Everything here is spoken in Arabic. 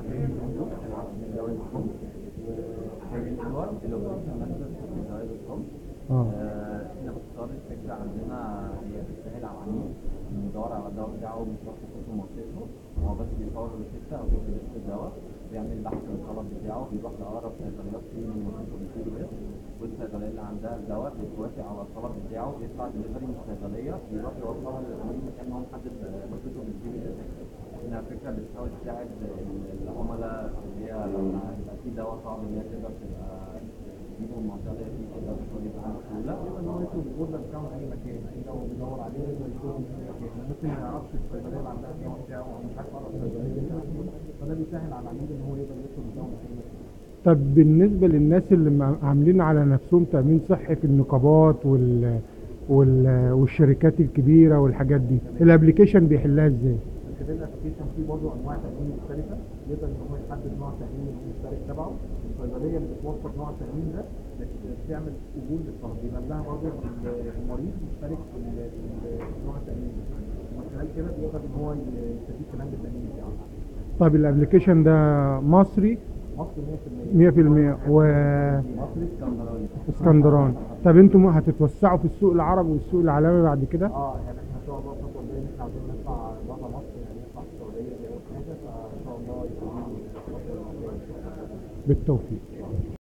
فاهم الصندوق زوايا الصم وحاجة الصور الأوبريشن مانجر في زوايا الصم. اه. احنا باختصار الفكرة عندنا هي بتسهل على العميل انه يدور على الدواء بتاعه بالظبط في منطقته، هو بس بيصور الروشتة او بيكتب الدواء، بيعمل بحث عن الطلب بتاعه، بيروح لأقرب صيدليات فيه من منطقته بيديله اسم، والصيدلية اللي عندها الدواء بتوافق على الطلب بتاعه، بيطلع دليفري من الصيدلية بيروح يوصلها للعميل مكان ما هو محدد منطقته بيديله اسم. احنا فكرة بتحاول تساعد العملاء اللي هي لما يبقى في دواء صعب ان هي تقدر تبقى تجيبه من المنطقة اللي هي فيه تقدر تجيبه بسهولة. يقدر ان هو يطلب الاوردر بتاعه من اي مكان، اي دواء بيدور عليه يقدر يطلبه من اي مكان، ممكن ما يعرفش الصيدليه اللي عندها الدواء بتاعه او مش عارف اقرب صيدليه فين، فده بيسهل على العميل ان هو يقدر يطلب الدواء من اي مكان. طب بالنسبة للناس اللي عاملين على نفسهم تأمين صحي في النقابات والشركات الكبيرة والحاجات دي، الابليكيشن بيحلها ازاي؟ من خلال الابلكيشن فيه برضه انواع تامين مختلفه، يقدر ان هو يحدد نوع التامين المشترك تبعه، الصيدليه اللي بتوفر نوع التامين ده بتعمل قبول للطلب، بيبقى لها برضه المريض مشترك في نوع التامين ده، ومن خلال كده بيقدر ان هو يستفيد كمان بالتامين بتاعه. طب الابليكيشن ده مصري مصر 100%. 100% مصر اسكندراني. واسكندراني؟ طب انتم هتتوسعوا في السوق العربي والسوق العالمي بعد كده؟ يعني احنا ان شاء الله الخطوه الجايه ان احنا عاوزين نطلع بره مصر، يعني نطلع في السعوديه دي اول حاجه، فان شاء الله يكون بالتوفيق.